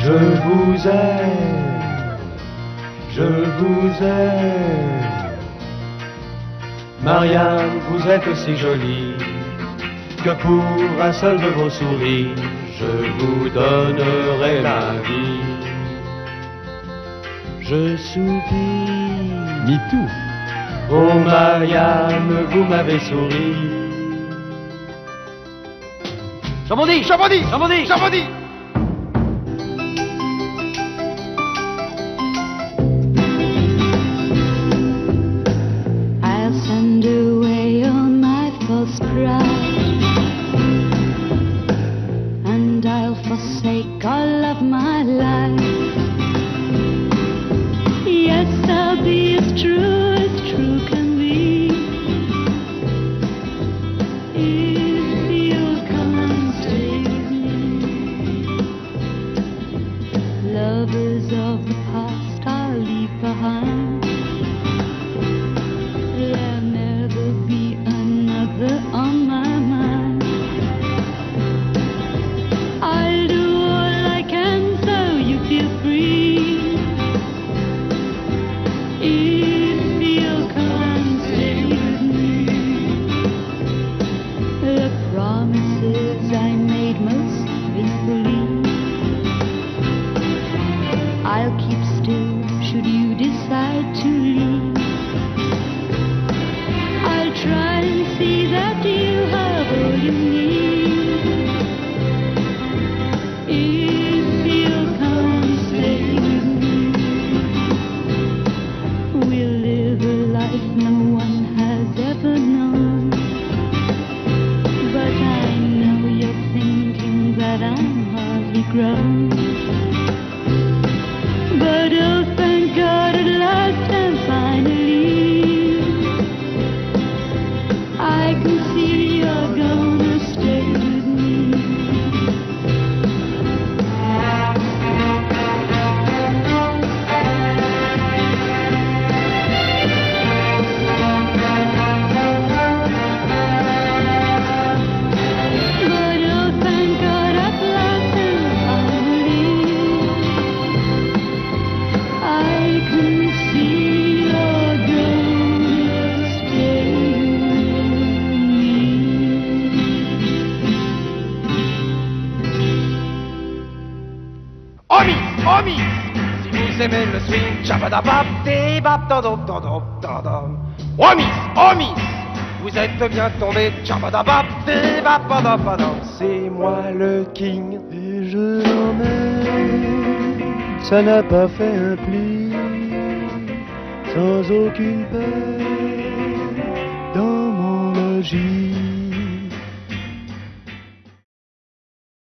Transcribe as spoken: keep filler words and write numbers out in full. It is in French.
Je vous aime, je vous aime. Marianne, vous êtes si jolie que pour un seul de vos sourires, je vous donnerai la vie. Je soupire, Me too. oh Marianne, vous m'avez souri. Chabondis, Chabondis, Chabondis, Chabondis. I'll send away all my false pride, and I'll forsake all of my life. Yes, I'll be as true as true can be, if you'll come and stay with me. Lovers of the past I'll leave behind. There'll never be another on my mind. I'll do all I can so you feel free, if you'll come and stay with me. The promises I made most faithfully, I'll keep still should you decide to leave. I'll try and see that you have all you need, if you'll come and stay with me. We'll live a life no one has ever known, but I know you're thinking that I'm hardly grown. But oh, thank God at last and finally, I can see you're gonna stay with me. But oh, thank God at last and finally, I can see you're gonna stay with me. Omis, omis, si vous aimez le swing, chabadabap, débap, dodop, dodop, dodop. Omis, omis, vous êtes bien tombés, chabadabap, débap, dodop, dodop. C'est moi le king et je l'emmène. Ça n'a pas fait un pli, sans aucune peine, dans mon logis.